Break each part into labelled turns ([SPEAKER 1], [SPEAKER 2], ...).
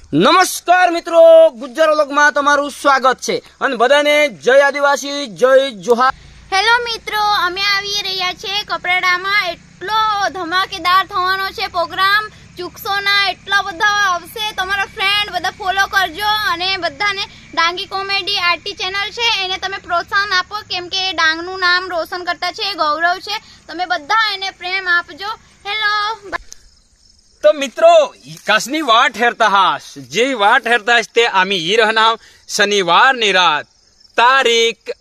[SPEAKER 1] નમસ્કાર મિત્રો, ગુજ્જર વ્લોગમાં તમારું સ્વાગત છે અને બધાને જય આદિવાસી, જય જોહાર।
[SPEAKER 2] હેલો મિત્રો, અમે આવી રહ્યા છે કપરાડામાં। એટલો ધમાકેદાર થવાનો છે પ્રોગ્રામ, ચૂકશો ના, એટલા બધા આવશે। તમારા ફ્રેન્ડ બધા ફોલો કરજો અને બધાને ડાંગી કોમેડી આરટી ચેનલ છે એને તમે પ્રોત્સાહન આપો, કેમ કે ડાંગનું નામ રોશન કરતા છે, ગૌરવ છે। તમે બધા એને પ્રેમ આપજો। હેલો
[SPEAKER 3] तो मित्रों, कसनी वाट हेरताहास जे वाट हेरताहास ते आम्ही ही रहणार शनिवार नी रात तारीख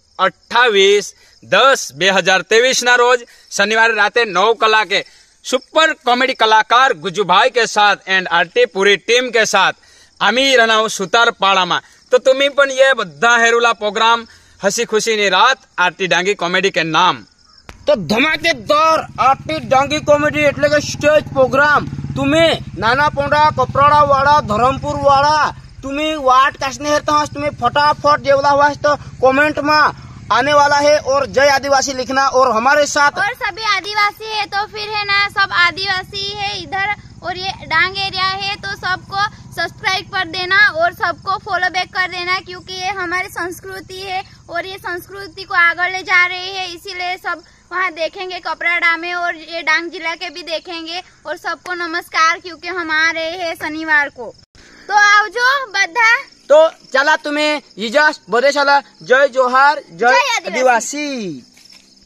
[SPEAKER 3] 28/10/2023 ना रोज शनिवार राते 9 कलाके सुपर कॉमेडी कलाकार गुजुभाई के साथ एंड आरटी पूरी टीम के साथ आम्ही रहणार सुतारपाड़ा में। तो तुम्ही पण ये बद्धा हेरुला प्रोग्राम हसी खुशी नी रात आरटी डांगी कॉमेडी के नाम।
[SPEAKER 1] તો ધમાકેદાર આરટી ડાંગી કોમેડી એટલે કે સ્ટેજ પ્રોગ્રામ तुम्ही नाना पोंडा, कपराड़ा वाला, धरमपुर वाला तुम्ही वाट कासने हेरता हस, तुम्ही फटाफट जेवला हुआ तो कमेंट में आने वाला है और जय आदिवासी लिखना और हमारे साथ।
[SPEAKER 2] और सभी आदिवासी है तो फिर है ना, सब आदिवासी है इधर और ये डांग एरिया है तो सबको सब्सक्राइब कर देना और सबको फॉलो बैक कर देना, क्योंकि ये हमारी संस्कृति है और ये संस्कृति को आगे ले जा रही है। इसीलिए सब वहाँ देखेंगे कपराड़ा में और ये डांग जिला के भी देखेंगे। और सबको नमस्कार, क्योंकि हम आ रहे हैं शनिवार को, तो आवजो बधा।
[SPEAKER 1] तो चला तुम्हें इजाजत, बदे चला, जय जोहार, जय आदिवासी।